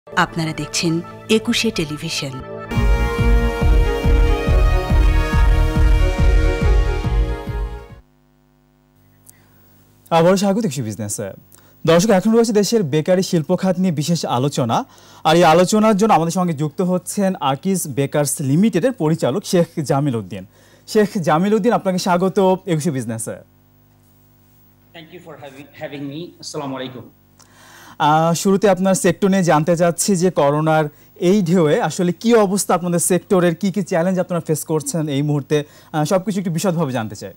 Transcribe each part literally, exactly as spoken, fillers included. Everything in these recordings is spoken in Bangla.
আপনারা দেখছেন একুশে টেলিভিশন। আবারও স্বাগত একুশে বিজনেসে। দর্শক, এখন রয়েছে দেশের বেকারি শিল্প খাত নিয়ে বিশেষ আলোচনা। আর এই আলোচনার জন্য আমাদের সঙ্গে যুক্ত হচ্ছেন আকিজ বেকারস লিমিটেডের পরিচালক শেখ জামিল উদ্দিন। শেখ জামিল উদ্দিন, আপনাকে স্বাগত একুশে বিজনেসে। Thank you for having me. আসসালামু আলাইকুম। শুরুতে আপনার সেক্টর নিয়ে জানতে চাচ্ছি যে করোনার এই ঢেউয়ে আসলে কি অবস্থা, আপনাদের সেক্টরের কি কি চ্যালেঞ্জ আপনারা ফেস করছেন এই মুহূর্তে, সবকিছু একটু বিশদভাবে জানতে চাই।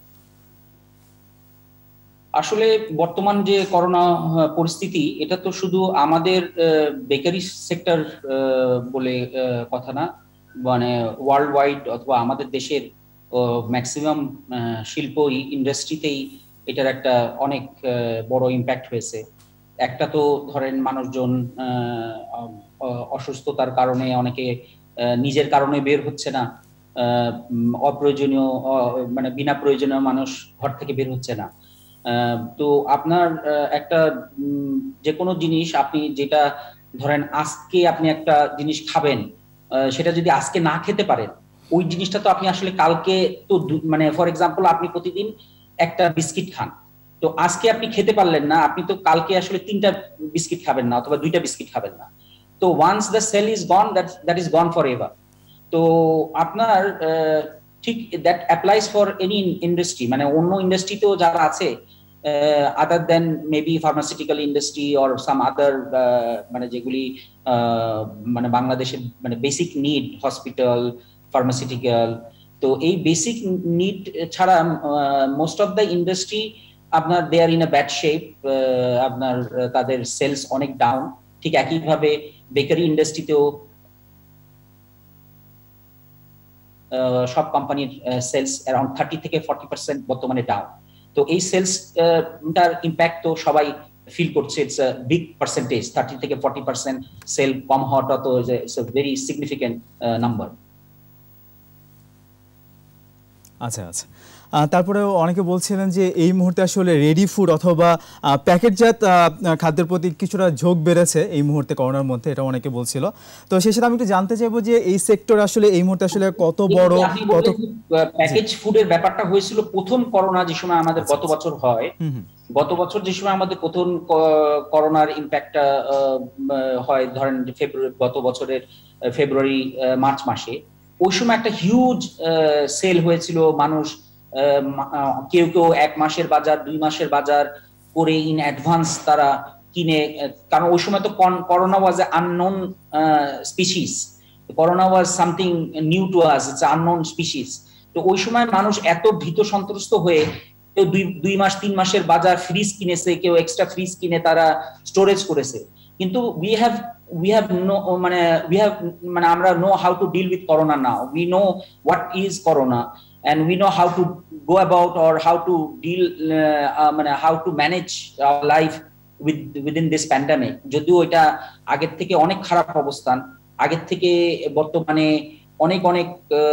আসলে বর্তমান যে করোনা পরিস্থিতি, এটা তো শুধু আমাদের বেকারি সেক্টর বলে কথা না, মানে ওয়ার্ল্ড ওয়াইড অথবা আমাদের দেশের ম্যাক্সিমাম শিল্প ইন্ডাস্ট্রিতেই এটার একটা অনেক বড় ইম্প্যাক্ট হয়েছে। একটা তো ধরেন মানুষজন অসুস্থতার কারণে অনেকে নিজের কারণে বের হচ্ছে না, অপ্রয়োজনীয় মানে বিনা প্রয়োজনীয় মানুষ ঘর থেকে বের হচ্ছে না। তো আপনার একটা যে কোনো জিনিস আপনি যেটা ধরেন আজকে আপনি একটা জিনিস খাবেন, সেটা যদি আজকে না খেতে পারেন, ওই জিনিসটা তো আপনি আসলে কালকে তো মানে ফর এক্সাম্পল আপনি প্রতিদিন একটা বিস্কিট খান, তো আজকে আপনি খেতে পারলেন না, আপনি তো কালকে আসলে তিনটা বিস্কিট খাবেন না অথবা দুইটা বিস্কিট খাবেন না। তো once the sale is gone, that that is gone forever. তো আপনার ঠিক that applies for any industry, মানে অন্য ইন্ডাস্ট্রিতেও যারা আছে other than maybe pharmaceutical industry or some other, মানে যেগুলি মানে বাংলাদেশের মানে বেসিক নিড, হসপিটাল, ফার্মাসিউটিক্যাল, তো এই বেসিক নিড ছাড়া মোস্ট অফ দ্য ইন্ডাস্ট্রি আপনার they are in a bad shape, আপনার তাদের সেলস অনেক ডাউন। ঠিক একইভাবে বেকারি ইন্ডাস্ট্রিতেও সব কোম্পানির সেলস অ্যারাউন্ড থার্টি থেকে ফর্টি পার্সেন্ট বর্তমানে ডাউন। তো এই সেলসটার ইম্প্যাক্ট তো সবাই ফিল করছে। It's a big percentage, thirty থেকে ফর্টি পার্সেন্ট সেল কম হওয়াটা তো it's a very significant number. আচ্ছা আচ্ছা, তারপরে অনেকে বলছিলেন যে এই মুহূর্তে আসলে রেডি ফুড অথবা প্যাকেটজাত খাদ্যের প্রতি কিছুটা ঝোঁক বেড়েছে এই মুহূর্তে করোনার মধ্যে, এটা অনেকে বলছিল। তো সেই সাথে আমি একটু জানতে চাইবো যে এই সেক্টর আসলে এই মুহূর্তে আসলে কত বড়, কত প্যাকেজ ফুডের ব্যাপারটা হয়েছিল প্রথম করোনা যে সময় আমাদের গত বছর হয়, গত বছর যে সময় আমাদের প্রথম করোনার ইম্প্যাক্টটা হয় ধরেন ফেব্রুয়ারি, গত বছরের ফেব্রুয়ারি মার্চ মাসে, ওই সময় একটা হিউজ সেল হয়েছিল। মানুষ কেউ কেউ এক মাসের বাজার, দুই মাসের বাজার করে ইন অ্যাডভান্স তারা কিনে, কারণ ওই সময় তো corona was a unknown species, corona was something new to us, it's unknown species. তো ওই সময় মানুষ এত ভীত সন্ত্রস্ত হয়ে কেউ দুই দুই মাস তিন মাসের বাজার ফ্রিজ কিনেছে, কেউ এক্সট্রা ফ্রিজ কিনে তারা স্টোরেজ করেছে। কিন্তু we have we have no মানে we have মানে আমরা know how to deal with corona now, we know what is corona and we know how to go about or how to deal uh, মানে how to manage our life with within this pandemic. যদিও এটা আগের থেকে অনেক খারাপ অবস্থান, আগের থেকে বর্তমানে অনেক অনেক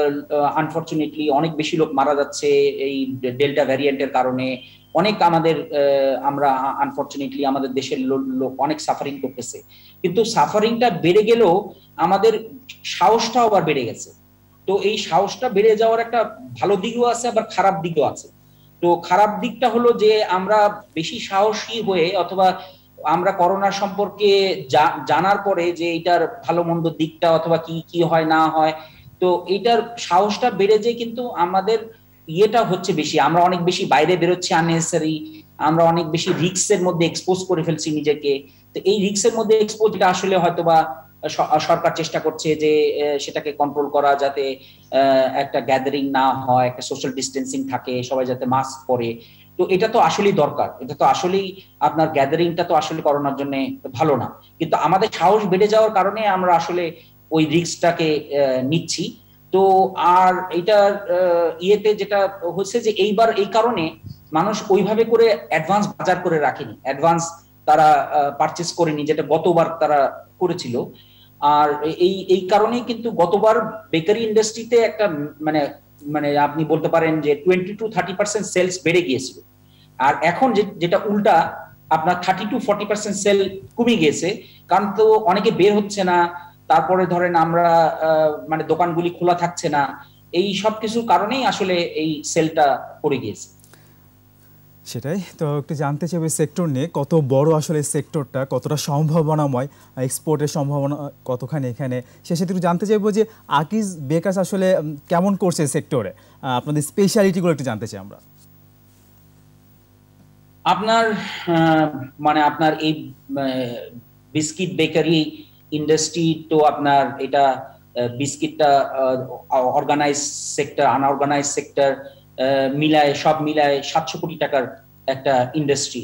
আনফরচুনেটলি অনেক বেশি লোক মারা যাচ্ছে এই ডেল্টা ভ্যারিয়েন্টের কারণে। অনেক আমাদের আমরা আনফরচুনেটলি আমাদের দেশের লোক অনেক সাফারিং করতেছে, কিন্তু সাফারিংটা বেড়ে গেলেও আমাদের সাহসটাও আবার বেড়ে গেছে। তো এই সাহসটা বেড়ে যাওয়ার একটা ভালো দিকও আছে, আবার খারাপ দিকও আছে। তো খারাপ দিকটা হলো যে আমরা বেশি সাহসী হয়ে অথবা আমরা করোনা সম্পর্কে জানার পরে যে এটার ভালো মন্দ দিকটা অথবা কি কি হয় না হয়, তো এটার সাহসটা বেড়ে যায়, কিন্তু আমাদের ইয়েটা হচ্ছে বেশি, আমরা অনেক বেশি বাইরে বেরোচ্ছি আননেসেসারি, আমরা অনেক বেশি রিস্কের মধ্যে এক্সপোজ করে ফেলছি নিজেকে। তো এই রিস্কের মধ্যে এক্সপোজ এটা আসলে হয়তোবা সরকার চেষ্টা করছে যে সেটাকে কন্ট্রোল করা, যাতে একটা গ্যাদারিং না হয়, একটা সোশ্যাল ডিস্টেন্সিং থাকে, সবাই যাতে মাস্ক পরে। তো এটা তো আসলেই দরকার, এটা তো আসলেই আপনার গ্যাদারিংটা তো আসলে করোনার জন্য ভালো না, কিন্তু আমাদের সাহস বেড়ে যাওয়ার কারণে আমরা আসলে ওই রিস্কটাকে নিচ্ছি। তো আর এইটার ইয়েতে যেটা হচ্ছে যে এইবার এই কারণে মানুষ ওইভাবে করে অ্যাডভান্স বাজার করে রাখেনি, অ্যাডভান্স তারা পারচেজ করেনি, যেটা গতবার তারা করেছিল। আর এই এই কারণেই কিন্তু গতবার বেকারি ইন্ডাস্ট্রিতে একটা মানে মানে আপনি বলতে পারেন যে twenty to thirty percent sales বেড়ে গিয়েছিল। আর এখন যেটা উল্টা, আপনার thirty to forty percent sale কমে গেছে, কারণ তো অনেকে বের হচ্ছে না, তারপরে ধরেন আমরা মানে দোকানগুলি খোলা থাকছে না, এই সব কিছুর কারণেই আসলে এই সেলটা পড়ে গিয়েছে। সেটাই তো একটু জানতে চাইবে সেক্টর নিয়ে, কত বড় আসলে সেক্টরটা, কতটা সম্ভাবনাময়, এক্সপোর্টের সম্ভাবনা কতখানি এখানে, সে সাথে একটু জানতে চাইবো যে আকিজ বেকার্স আসলে কেমন করছে সেক্টরে, আপনাদের স্পেশালিটিগুলো একটু জানতে চাই আমরা। আপনার মানে আপনার এই বিস্কিট বেকারি ইন্ডাস্ট্রি তো আপনার এটা বিস্কিটটা অর্গানাইজ সেক্টর, আনঅর্গানাইজ সেক্টর মিলায় সব মিলায় সাতশো কোটি টাকার একটা ইন্ডাস্ট্রি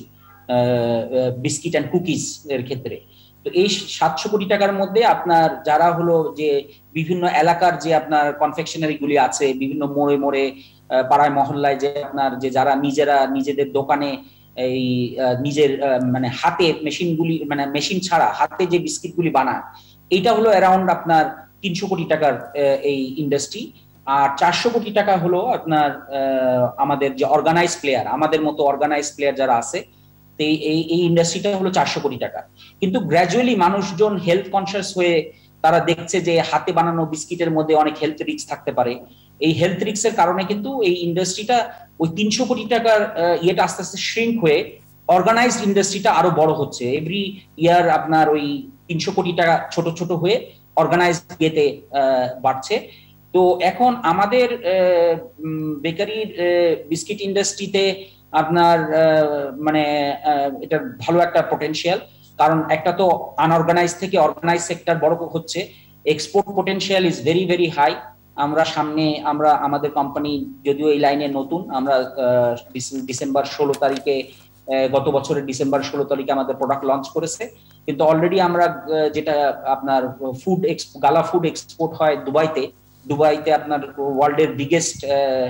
বিস্কিট অ্যান্ড কুকিজ এর ক্ষেত্রে। তো এই সাতশো কোটি টাকার মধ্যে আপনার যারা হলো যে বিভিন্ন এলাকার যে আপনার কনফেকশনারি গুলি আছে, বিভিন্ন মোড়ে মোড়ে পাড়ায় মহল্লায় যে আপনার যে যারা নিজেরা নিজেদের দোকানে এই নিজের মানে হাতে মেশিনগুলি মানে মেশিন ছাড়া হাতে যে বিস্কিটগুলি বানায়, এইটা হলো অ্যারাউন্ড আপনার তিনশো কোটি টাকার এই ইন্ডাস্ট্রি। আর চারশো কোটি টাকা হলো আপনার আমাদের যে অর্গানাইজ প্লেয়ার, আমাদের মতো অর্গানাইজ প্লেয়ার যারা আছে, এই এই ইন্ডাস্ট্রিটা হলো চারশো কোটি টাকা। কিন্তু গ্র্যাজুয়ালি মানুষজন হেলথ কনসিয়াস হয়ে তারা দেখছে যে হাতে বানানো বিস্কিটের মধ্যে অনেক হেলথ রিস্ক থাকতে পারে। এই হেলথ রিস্কের কারণে কিন্তু এই ইন্ডাস্ট্রিটা ওই তিনশো কোটি টাকার ইয়েটা আস্তে আস্তে শ্রিঙ্ক হয়ে অর্গানাইজড ইন্ডাস্ট্রিটা আরো বড় হচ্ছে। এভরি ইয়ার আপনার ওই তিনশো কোটি টাকা ছোট ছোট হয়ে অর্গানাইজড ইয়েতে বাড়ছে। তো এখন আমাদের বেকারির বিস্কিট ইন্ডাস্ট্রিতে আপনার মানে এটা ভালো একটা পটেনশিয়াল, কারণ একটা তো আনঅর্গানাইজ থেকে অর্গানাইজ সেক্টর বড় হচ্ছে, export potential is very very high. আমরা সামনে আমরা আমাদের কোম্পানি যদিও এই লাইনে নতুন, আমরা ডিসেম্বর ষোলো তারিখে গত বছরের ডিসেম্বর ষোলো তারিখে আমাদের প্রোডাক্ট লঞ্চ করেছে, কিন্তু অলরেডি আমরা যেটা আপনার ফুড গালা ফুড এক্সপোর্ট হয় দুবাইতে, দুবাইতে আপনার ওয়ার্ল্ডের biggest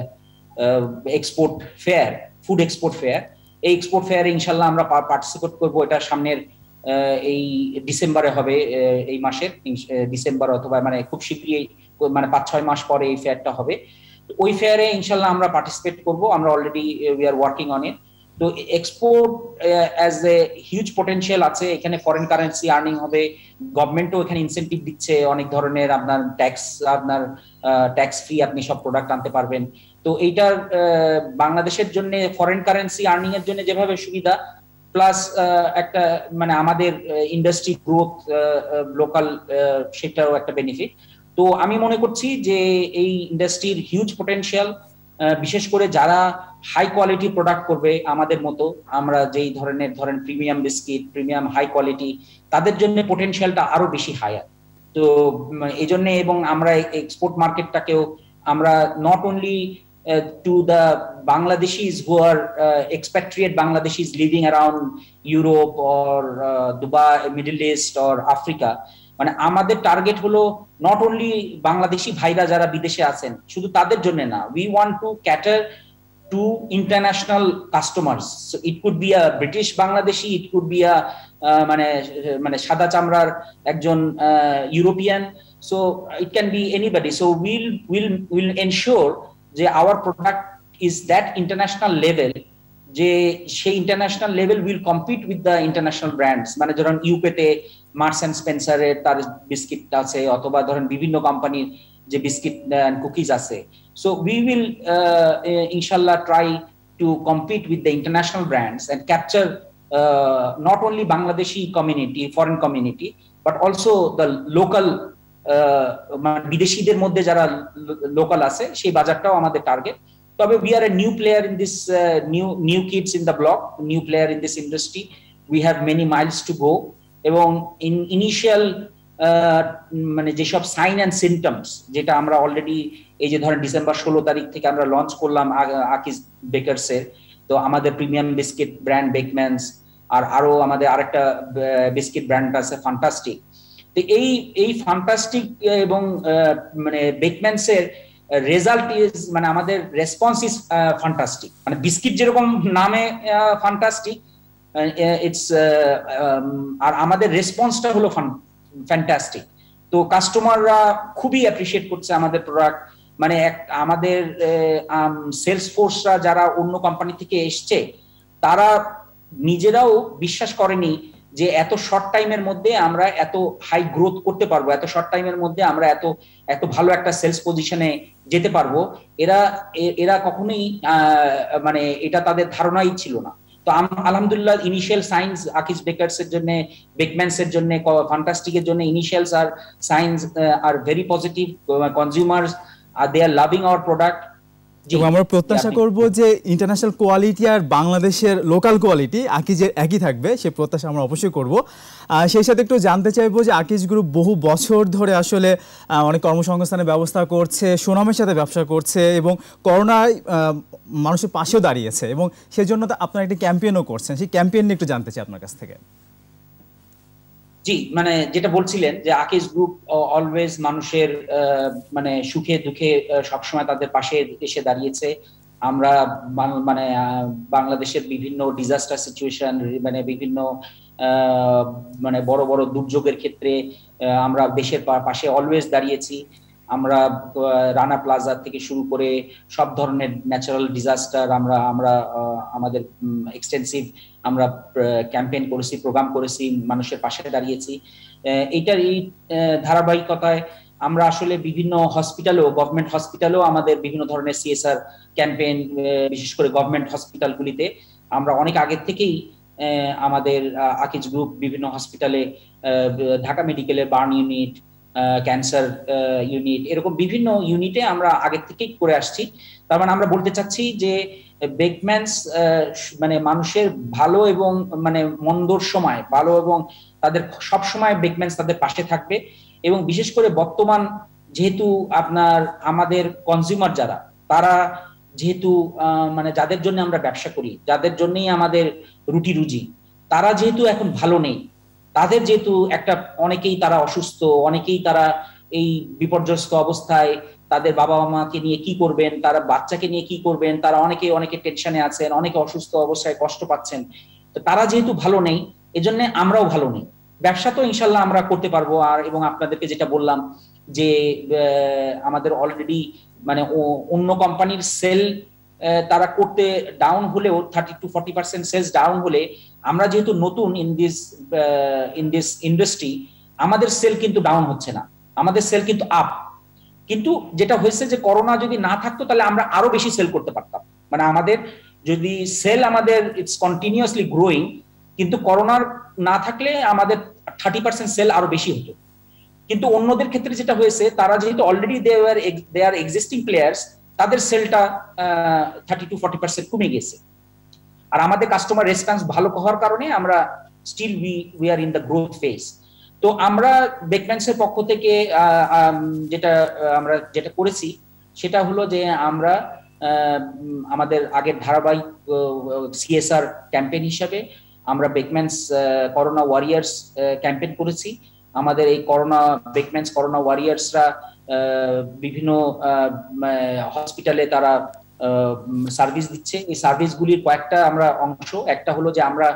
export fair, food export fair, এই এক্সপোর্ট ফেয়ারে ইনশাল্লাহ আমরা পার্টিসিপেট করবো। এটা সামনের এই ডিসেম্বরে হবে, এই মাসের ডিসেম্বর অথবা মানে খুব শীঘ্রই মানে পাঁচ ছয় মাস পরে এই ফেয়ারটা হবে। ওই ফেয়ারে ইনশাল্লাহ আমরা পার্টিসিপেট করব, আমরা already we are working on it. তো export as a huge potential আছে, এখানে ফরেন কারেন্সি আর্নিং হবে, গভর্নমেন্টও এখানে ইনসেন্টিভ দিচ্ছে অনেক ধরনের, আপনার ট্যাক্স আপনার ট্যাক্স ফ্রি আপনি সব প্রোডাক্ট আনতে পারবেন। তো এইটার বাংলাদেশের জন্য ফরেন কারেন্সি আর্নিং এর জন্য যেভাবে সুবিধা, প্লাস একটা মানে আমাদের ইন্ডাস্ট্রি গ্রোথ লোকাল সেটাও একটা বেনিফিট। তো আমি মনে করছি যে এই ইন্ডাস্ট্রির হিউজ পটেনশিয়াল, বিশেষ করে যারা হাই কোয়ালিটি প্রোডাক্ট করবে আমাদের মতো, আমরা যেই ধরনের ধরেন premium biscuit, premium high quality, তাদের জন্য পটেনশিয়ালটা আরো বেশি হায়ার। তো এই জন্য এবং আমরা এক্সপোর্ট মার্কেটটাকেও আমরা not only to the Bangladeshis who are uh, expatriate Bangladeshis living around Europe or uh, Dubai, Middle East or Africa, মানে আমাদের টার্গেট হলো নট অনলি বাংলাদেশি ভাইরা যারা বিদেশে আছেন শুধু তাদের জন্য না, we want to cater to international customers. So it could be a British Bangladeshi, it could be a মানে মানে সাদা চামড়ার একজন European, so it can be anybody. So will will will ensure যে our product is that international level, যে সেই international level will compete with the international brands. মানে ধরেন ইউকেতে মার্কস অ্যান্ড স্পেন্সারের তার বিস্কিট আছে, অথবা ধরেন বিভিন্ন কোম্পানির যে বিস্কিট অ্যান্ড কুকিজ আছে। সো উই উইল ইনশাল্লাহ try to compete with the international brands and capture not only Bangladeshi community, foreign community, but also the local বিদেশিদের মধ্যে যারা লোকাল আছে সেই বাজারটাও আমাদের টার্গেট। তবে we are a new player in this uh, new new kids in the block, new player in this industry, we have many miles to go, এবং in initial মানে যেসব সাইন অ্যান্ড সিমটমস যেটা আমরা অলরেডি এই যে ধরেন ডিসেম্বর ষোলো তারিখ থেকে আমরা লঞ্চ করলাম আকিজ বেকার্স এর, তো আমাদের প্রিমিয়াম বিস্কিট ব্র্যান্ড বেকম্যানস, আর আরো আমাদের আরেকটা বিস্কিট ব্র্যান্ড আছে ফ্যান্টাস্টিক। তো এই এই ফ্যান্টাস্টিক এবং মানে বেকম্যানস এর রেজাল্ট ইজ মানে আমাদের রেসপন্স ইজ ফ্যান্টাস্টিক। মানে বিস্কিট যেরকম নামে ফ্যান্টাস্টিক, ইটস আর আমাদের রেসপন্সটা হলো ফ্যান্টাস্টিক। তো কাস্টমাররা খুবই অ্যাপ্রিশিয়েট করছে আমাদের প্রোডাক্ট। মানে আমাদের সেলস ফোর্সরা যারা অন্য কোম্পানি থেকে এসছে, তারা নিজেরাও বিশ্বাস করেনি যে এত শর্ট টাইমের মধ্যে আমরা এত হাই গ্রোথ করতে পারবো, এত শর্ট টাইমের মধ্যে আমরা এত এত ভালো একটা সেলস পজিশনে যেতে পারবো। এরা এরা কখনোই মানে এটা তাদের ধারণাই ছিল না। তো আলহামদুলিল্লাহ ইনিশিয়াল সাইন্স আকিজ বেকার্স এর জন্য, বেকম্যানস এর জন্য, ফ্যান্টাস্টিকের জন্য initials are signs are very positive. Consumers are they are loving our product. আমরা প্রত্যাশা করব যে ইন্টারন্যাশনাল কোয়ালিটি আর বাংলাদেশের লোকাল কোয়ালিটি আকিজের একই থাকবে, সে প্রত্যাশা আমরা অবশ্যই করব। সেই সাথে একটু জানতে চাইবো যে আকিজ গ্রুপ বহু বছর ধরে আসলে অনেক কর্মসংস্থানের ব্যবস্থা করছে, সুনামের সাথে ব্যবসা করছে এবং করোনায় মানুষের পাশেও দাঁড়িয়েছে, এবং সেজন্য তো আপনারা একটি ক্যাম্পেইনও করছেন। সেই ক্যাম্পেইন নিয়ে একটু জানতে চাই আপনার কাছ থেকে। জি, মানে যেটা বলছিলেন যে আকিজ গ্রুপ অলওয়েজ মানুষের মানে সুখে দুঃখে সবসময় তাদের পাশে এসে দাঁড়িয়েছে। আমরা মানে বাংলাদেশের বিভিন্ন ডিজাস্টার সিচুয়েশন, মানে বিভিন্ন মানে বড় বড় দুর্যোগের ক্ষেত্রে আমরা দেশের পাশে অলওয়েজ দাঁড়িয়েছি। আমরা রানা প্লাজা থেকে শুরু করে সব ধরনের ন্যাচারাল ডিজাস্টার আমরা আমরা আমাদের এক্সটেন্সিভ আমরা ক্যাম্পেইন করেছি, প্রোগ্রাম করেছি, মানুষের পাশে দাঁড়িয়েছি। এইটার এই ধারাবাহিকতায় আমরা আসলে বিভিন্ন হসপিটালেও, গভর্নমেন্ট হসপিটালেও আমাদের বিভিন্ন ধরনের সিএসআর ক্যাম্পেইন, বিশেষ করে গভর্নমেন্ট হসপিটালগুলিতে আমরা অনেক আগের থেকেই আমাদের আকিজ গ্রুপ বিভিন্ন হসপিটালে, ঢাকা মেডিকেলের বার্ন ইউনিট, ক্যান্সার ইউনিট, এরকম বিভিন্ন ইউনিটে আমরা আগের থেকেই করে আসছি। তার মানে আমরা বলতে চাচ্ছি যে বেকম্যানস মানে মানুষের ভালো এবং মানে মন্দর সময় ভালো এবং তাদের সব সময় বেকম্যানস তাদের পাশে থাকবে। এবং বিশেষ করে বর্তমান যেহেতু আপনার আমাদের কনজিউমার যারা, তারা যেহেতু মানে যাদের জন্য আমরা ব্যবসা করি, যাদের জন্যই আমাদের রুটি রুজি, তারা যেহেতু এখন ভালো নেই, তাদের যেহেতু একটা অনেকেই তারা অসুস্থ, অনেকেই তারা এই বিপর্যস্ত অবস্থায় তাদের বাবা মাকে নিয়ে কি করবেন, তারা বাচ্চাকে নিয়ে কি করবেন, তারা অনেকে অনেকে টেনশনে আছেন, অনেকে অসুস্থ অবস্থায় কষ্ট পাচ্ছেন। তো তারা যেহেতু ভালো নেই, এজন্য আমরাও ভালো নেই। ব্যবসা তো ইনশাল্লাহ আমরা করতে পারবো। আর এবং আপনাদেরকে যেটা বললাম যে আমাদের অলরেডি মানে অন্য কোম্পানির সেল তারা করতে ডাউন হলেও thirty to forty percent sales down হলে, আমরা যেহেতু নতুন in this in this industry, আমাদের সেল কিন্তু ডাউন হচ্ছে না, আমাদের সেল কিন্তু আপ। কিন্তু যেটা হয়েছে যে করোনা যদি না থাকতো তাহলে আমরা আরো বেশি সেল করতে পারতাম। মানে আমাদের যদি সেল আমাদের ইটস কন্টিনিউয়াসলি গ্রোয়িং, কিন্তু করোনার না থাকলে আমাদের থার্টি পার্সেন্ট সেল আরো বেশি হতো। কিন্তু অন্যদের ক্ষেত্রে যেটা হয়েছে, তারা যেহেতু already they are they are existing players, তাদের সেলটা থার্টি টু ফর্টি পার্সেন্ট কমে গেছে। আর আমাদের কাস্টমার রেসপন্স ভালো হওয়ার কারণে আমরা still we we are in the growth phase. তো আমরা বেকম্যানসের পক্ষ থেকে যেটা আমরা যেটা করেছি সেটা হলো যে আমরা আমাদের আগের ধারাবাহিক সিএসআর ক্যাম্পেইন হিসাবে আমরা বেকম্যানস করোনা ওয়ারিয়ার্স ক্যাম্পেইন করেছি। আমাদের এই করোনা বেকম্যানস করোনা ওয়ারিয়ার্সরা বিভিন্ন হসপিটালে তারা সার্ভিস দিচ্ছে। এই সার্ভিসগুলির কয়েকটা আমরা অংশ, একটা হলো যে আমরা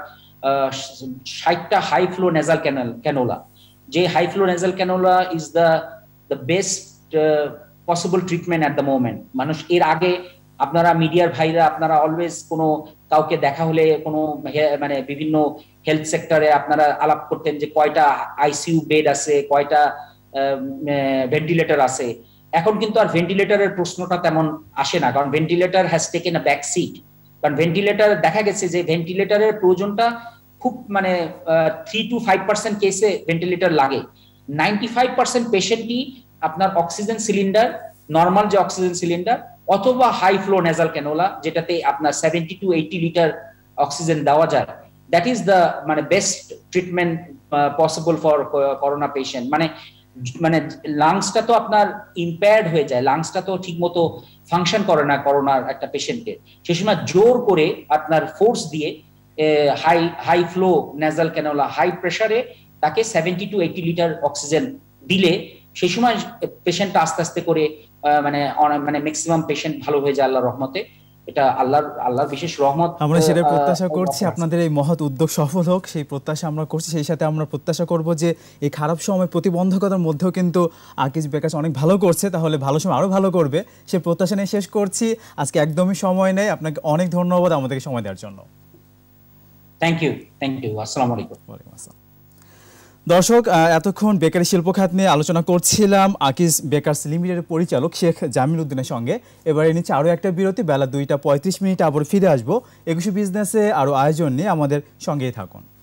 ষাটটা high flow nasal cannula cannula, যে high flow nasal cannula is the the best possible treatment at the moment. মানুষ এর আগে আপনারা মিডিয়ার ভাইরা আপনারা অলওয়েজ কোনো কাউকে দেখা হলে কোনো মানে বিভিন্ন হেলথ সেক্টরে আপনারা আলাপ করতেন যে কয়টা আইসিইউ বেড আছে, কয়টা ভেন্টিলেটর আছে। এখন কিন্তু আর ভেন্টিলেটরের প্রশ্নটা তেমন আসে না, কারণ ventilator has taken a back seat. কারণ ভেন্টিলেটর দেখা গেছে যে ভেন্টিলেটরের প্রয়োজনটা খুব মানে থ্রি টু ফাইভ পার্সেন্ট কেসে ভেন্টিলেটর লাগে। নাইনটি ফাইভ পার্সেন্ট পেশেন্টই আপনার অক্সিজেন সিলিন্ডার, নর্মাল যে অক্সিজেন সিলিন্ডার অথবা হাই ফ্লো নেজাল ক্যানোলা, যেটাতে আপনার seventy to eighty litre oxygen দেওয়া যায়, দ্যাট ইজ দ্য মানে best treatment possible for corona patient. মানে মানে লাংসটা তো আপনার ইম্পেয়ার্ড হয়ে যায়, লাংসটা তো ঠিক মতো ফাংশন করে না করোনার একটা পেশেন্টের। সেই সময় জোর করে আপনার ফোর্স দিয়ে high high flow nasal cannula high প্রেসারে তাকে seventy to eighty litre oxygen দিলে সেই সময় পেশেন্টটা আস্তে আস্তে করে মানে মানে ম্যাক্সিমাম পেশেন্ট ভালো হয়ে যায় আল্লাহর রহমতে। এটা আল্লাহর আল্লাহর বিশেষ রহমত। আমরা সেটা প্রত্যাশা করছি আপনাদের এই মহৎ উদ্যোগ সফল হোক, সেই প্রত্যাশা আমরা করছি। সেই সাথে আমরা প্রত্যাশা করব যে এই খারাপ সময় প্রতিবন্ধকতার মধ্যেও কিন্তু আকিজ বেকার্স অনেক ভালো করছে, তাহলে ভালো সময় আরও ভালো করবে, সেই প্রত্যাশা নিয়ে শেষ করছি। আজকে একদমই সময় নেই, আপনাকে অনেক ধন্যবাদ আমাদেরকে সময় দেওয়ার জন্য। থ্যাংক ইউ থ্যাংক ইউ আসসালামু আলাইকুম। ওয়ালাইকুম আসসালাম। দর্শক, এতক্ষণ বেকারি শিল্প খাত নিয়ে আলোচনা করছিলাম আকিজ বেকারস লিমিটেডের পরিচালক শেখ জামিল উদ্দিনের সঙ্গে। এবারে নিচ্ছে আরও একটা বিরতি, বেলা দুইটা পঁয়ত্রিশ মিনিট আবার ফিরে আসবো একুশে বিজনেসে আরও আয়োজন নিয়ে, আমাদের সঙ্গেই থাকুন।